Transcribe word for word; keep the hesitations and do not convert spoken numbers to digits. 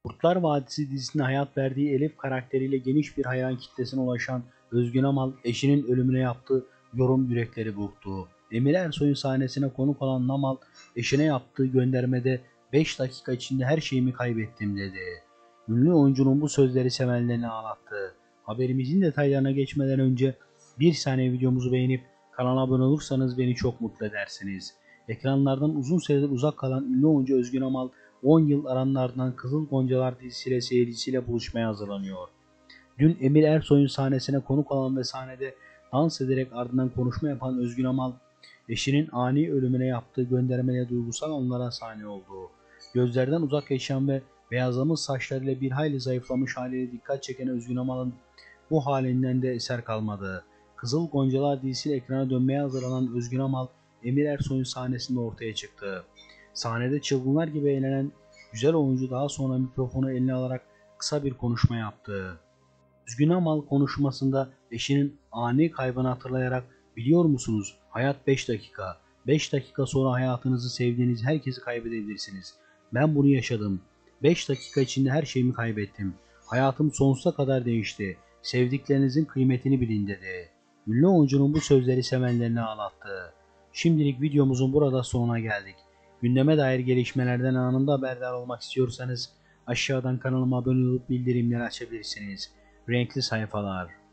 Kurtlar Vadisi dizisinde hayat verdiği Elif karakteriyle geniş bir hayran kitlesine ulaşan Özgün Amal, eşinin ölümüne yaptığı yorum yürekleri burktu. Emir Ersoy'un sahnesine konuk olan Namal, eşine yaptığı göndermede beş dakika içinde her şeyimi kaybettim dedi. Ünlü oyuncunun bu sözleri sevenlerini ağlattı. Haberimizin detaylarına geçmeden önce bir saniye videomuzu beğenip kanala abone olursanız beni çok mutlu edersiniz. Ekranlardan uzun süredir uzak kalan ünlü oyuncu Özgün Amal, on yıl aranın ardından Kızıl Goncalar dizisiyle seyircisiyle buluşmaya hazırlanıyor. Dün Emir Ersoy'un sahnesine konuk olan ve sahnede dans ederek ardından konuşma yapan Özgün Amal, eşinin ani ölümüne yaptığı göndermeyle duygusal anlara sahne oldu. Gözlerden uzak yaşayan ve beyazlamış saçlarıyla bir hayli zayıflamış haliyle dikkat çeken Özgün Amal'ın bu halinden de eser kalmadı. Kızıl Goncalar dizisiyle ekrana dönmeye hazırlanan Özgün Amal, Emir Ersoy'un sahnesinde ortaya çıktı. Sahnede çılgınlar gibi eğlenen güzel oyuncu daha sonra mikrofonu eline alarak kısa bir konuşma yaptı. Özgün Amal konuşmasında eşinin ani kaybını hatırlayarak "Biliyor musunuz? Hayat beş dakika. beş dakika sonra hayatınızı sevdiğiniz herkesi kaybedebilirsiniz. Ben bunu yaşadım. beş dakika içinde her şeyimi kaybettim. Hayatım sonsuza kadar değişti. Sevdiklerinizin kıymetini bilin" dedi. Ünlü oyuncunun bu sözleri sevenlerini ağlattı. Şimdilik videomuzun burada sonuna geldik. Gündeme dair gelişmelerden anında haberdar olmak istiyorsanız aşağıdan kanalıma abone olup bildirimleri açabilirsiniz. Renkli sayfalar.